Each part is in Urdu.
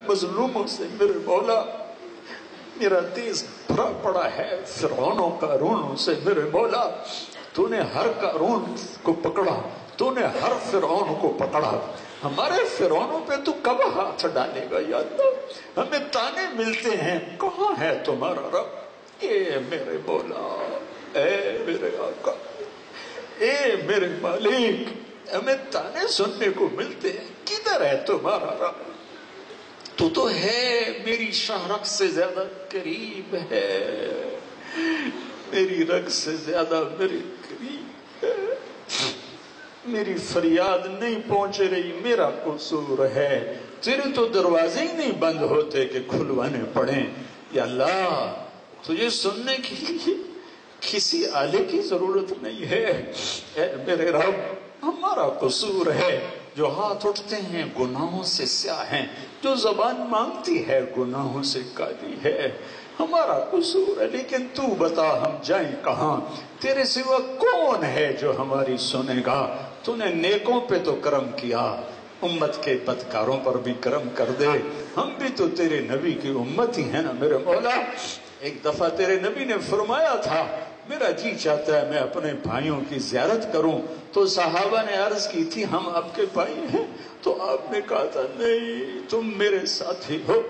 مظلوموں سے میرے مولا، میرا دیس بھرا پڑا ہے فرعونوں قارونوں سے میرے مولا، تو نے ہر قارون کو پکڑا، تو نے ہر فرعون کو پکڑا، ہمارے فرعونوں پہ تو کب ہاتھ ڈالے گا یا اللہ؟ ہمیں تانے ملتے ہیں، کہاں ہے تمہارا رب؟ اے میرے مولا، اے میرے آقا، اے میرے مالک، ہمیں تانے سننے کو ملتے ہیں، کدھر ہے تمہارا رب؟ تو ہے میری شاہرگ سے زیادہ قریب ہے، میری رگ سے زیادہ میرے قریب ہے، میری فریاد نہیں پہنچ رہی، میرا قصور ہے، تیرے تو دروازے ہی نہیں بند ہوتے کہ کھلوانے پڑیں۔ یا اللہ، تجھے سننے کے لیے کسی آلے کی ضرورت نہیں ہے، اے میرے رب، ہمارا قصور ہے، جو ہاتھ اٹھتے ہیں گناہوں سے سیاہ ہیں، جو زبان مانگتی ہے گناہوں سے کالی ہے، ہمارا قصور ہے، لیکن تو بتا ہم جائیں کہاں؟ تیرے سوا کون ہے جو ہماری سنے گا؟ تو نے نیکوں پہ تو کرم کیا، امت کے بدکاروں پر بھی کرم کر دے، ہم بھی تو تیرے نبی کی امت ہی ہیں نا میرے مولا۔ ایک دفعہ تیرے نبی نے فرمایا تھا، میرا جی چاہتا ہے میں اپنے بھائیوں کی زیارت کروں، تو صحابہ نے عرض کی تھی ہم آپ کے بھائی ہیں، تو آپ نے کہا تھا نہیں، تم میرے ساتھی ہو،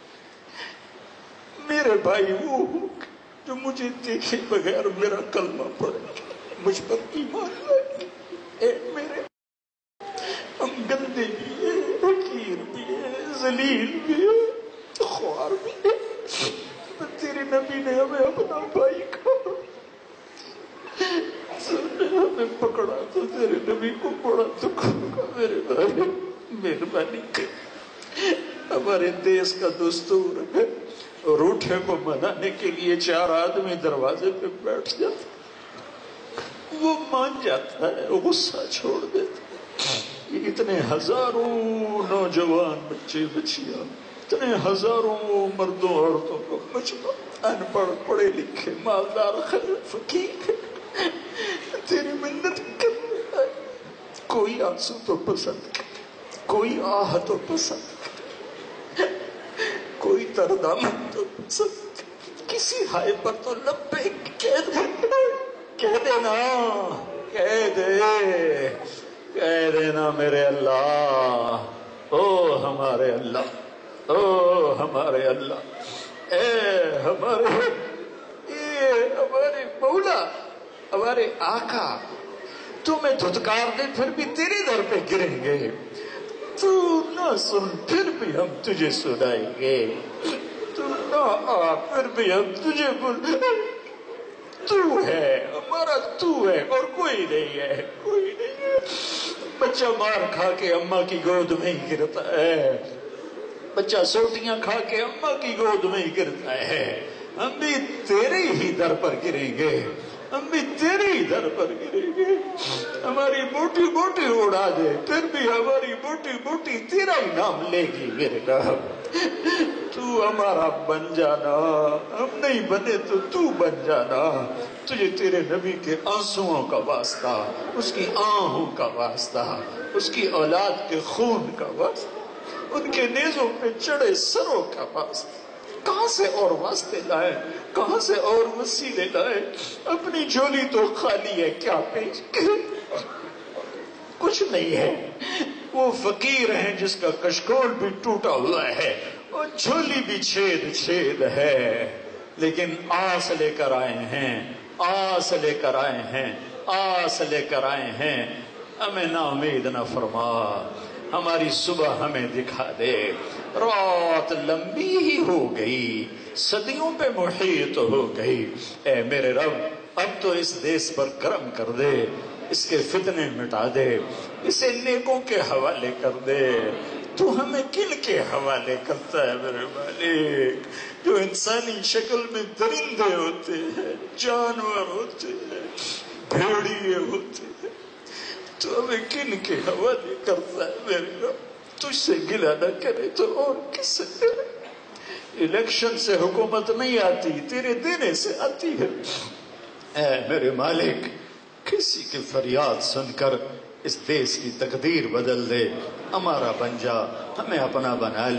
میرے بھائی وہ ہو جو مجھے دیکھے بغیر میرا کلمہ پڑھے، مجھ پر ایمان لائے۔ اے میرے، ہم گندے بھی ہیں، حقیر بھی ہیں، ذلیل بھی ہیں، خوار بھی ہیں، تیرے نبی نے ہمیں اپنا بھائی کہا، ہمیں پکڑا تو تیرے نبی کو پڑا تو کھا، میرے بھائی مہربانی کر، ہمارے دیس کا دستور ہے، روٹھے کو منانے کے لیے 4 آدمی دروازے پہ بیٹھ جاتے، وہ مان جاتا ہے، غصہ چھوڑ دیتا ہے۔ اتنے ہزاروں نوجوان بچے بچیاں، اتنے ہزاروں مردوں عورتوں کو مجمع، ان پڑھ پڑھے لکھے مالدار خیر فقیر تیری منت کرنے آئے، کوئی آنسو تو پسند کرے، کوئی آہ تو پسند کرے، کوئی تردامن تو پسند کرے، کسی ہائے پر تو لبیک کہہ دینا، کہہ دینا میرے اللہ، او ہمارے اللہ، او ہمارے اللہ، اے ہمارے مولا، ہمارے آقا، تمہیں دھتکار دے پھر بھی تیرے در پہ گریں گے، تو نہ سن پھر بھی ہم تجھے سنائیں گے، تو نہ آ پھر بھی ہم تجھے تو ہے ہمارا، تو ہے اور کوئی نہیں ہے، کوئی نہیں ہے۔ بچہ مار کھا کے اماں کی گود میں ہی گرتا ہے، بچہ سوٹیاں کھا کے اماں کی گود میں ہی گرتا ہے، ہم بھی تیرے ہی در پر گریں گے، ہم بھی تیرے ہی در پر گریں گے، ہماری بوٹی بوٹی اڑا دے پھر بھی ہماری بوٹی بوٹی تیرا ہی نام لے گی میرے رب، تو ہمارا بن جانا، ہم نہیں بنے تو تو بن جانا، تجھے تیرے نبی کے آنسوؤں کا واسطہ، اس کی آہوں کا واسطہ، اس کی اولاد کے خون کا واسطہ، ان کے نیزوں پہ چڑھے سروں کا واسطہ، کہاں سے اور واسطے لائے، کہاں سے اور وسیلے لائے، اپنی جھولی تو خالی ہے، کیا پیش کرے، کچھ نہیں ہے، وہ فقیر ہیں جس کا کشکول بھی ٹوٹا ہوا ہے، اور جھولی بھی چھید ہے، لیکن آس لے کر آئے ہیں، آس لے کر آئے ہیں، آس لے کر آئے ہیں، ہمیں نا امید نہ فرما، ہماری صبح ہمیں دکھا دے، رات لمبی ہی ہو گئی، صدیوں پہ محیط ہو گئی، اے میرے رب اب تو اس دیس پر کرم کر دے، اس کے فتنے مٹا دے، اسے نیکوں کے حوالے کر دے، تو ہمیں کن کے حوالے کرتا ہے میرے مالک، جو انسانی شکل میں درندے ہوتے ہیں، جانور ہوتے ہیں، بھیڑیے ہوتے ہیں، تو ہمیں کن کے حوالے کرتا ہے میرے رب، تجھ سے گلہ نہ کرے تو اور کس سے کرے، الیکشن سے حکومت نہیں آتی، تیرے دینے سے آتی ہے، اے میرے مالک کسی کی فریاد سن کر اس دیس کی تقدیر بدل دے، ہمارا بن جا، ہمیں اپنا بنا لے،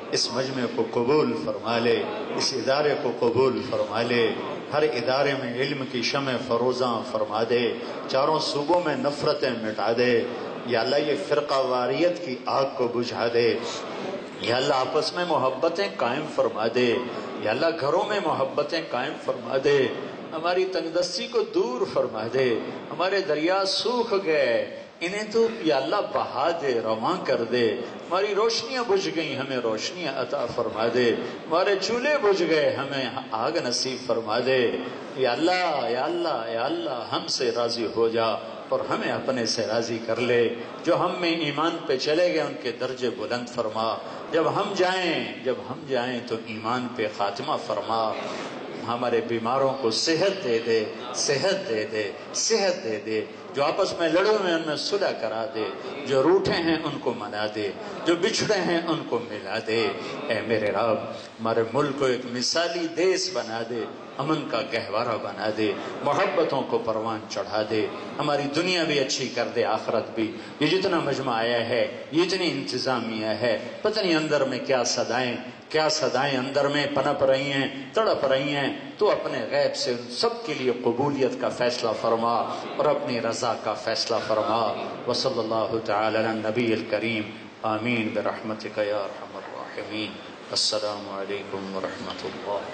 اس مجمع کو قبول فرما لے، اس ادارے کو قبول فرما لے، ہر ادارے میں علم کی شمع فروزاں فرما دے، چاروں صوبوں میں نفرتیں مٹا دے، یا اللہ یہ فرقہ واریت کی آگ کو بجھا دے، یا اللہ آپس میں محبتیں قائم فرما دے، یا اللہ گھروں میں محبتیں قائم فرما دے، ہماری تنگدستی کو دور فرما دے، ہمارے دریا سوکھ گئے انہیں تو یا اللہ بہا دے، رواں کر دے، ہماری روشنیاں بجھ گئیں ہمیں روشنیاں عطا فرما دے، ہمارے چولہے بجھ گئے ہمیں آگ نصیب فرما دے، یا اللہ یا اللہ یا اللہ ہم سے راضی ہو جا اور ہمیں اپنے سے راضی کر لے، جو ہم میں ایمان پہ چلے گئے ان کے درجے بلند فرما، جب ہم جائیں تو ایمان پہ خاتمہ فرما، ہمارے بیماروں کو صحت دے دے، صحت دے دے، صحت دے دے، جو آپس میں لڑے ہوئے ہیں ان میں صلح کرا دے، جو روٹھے ہیں ان کو منا دے، جو بچھڑے ہیں ان کو ملا دے۔ اے میرے رب ہمارے ملک کو ایک مثالی دیس بنا دے، امن کا گہوارہ بنا دے، محبتوں کو پروان چڑھا دے، ہماری دنیا بھی اچھی کر دے، آخرت بھی۔ یہ جتنا مجمع آیا ہے، یہ اتنی انتظامیہ ہے، پتہ نہیں اندر میں کیا صدائیں اندر میں پنپ رہی ہیں، تڑپ رہی ہیں، تو اپنے غیب سے ان سب کے لیے قبولیت کا فیصلہ فرما اور اپنی رضا کا فیصلہ فرما۔ وصلی اللہ تعالی علی النبی الکریم، آمین برحمتک یا ارحم الراحمین۔ السلام علیکم ورحمۃ اللہ۔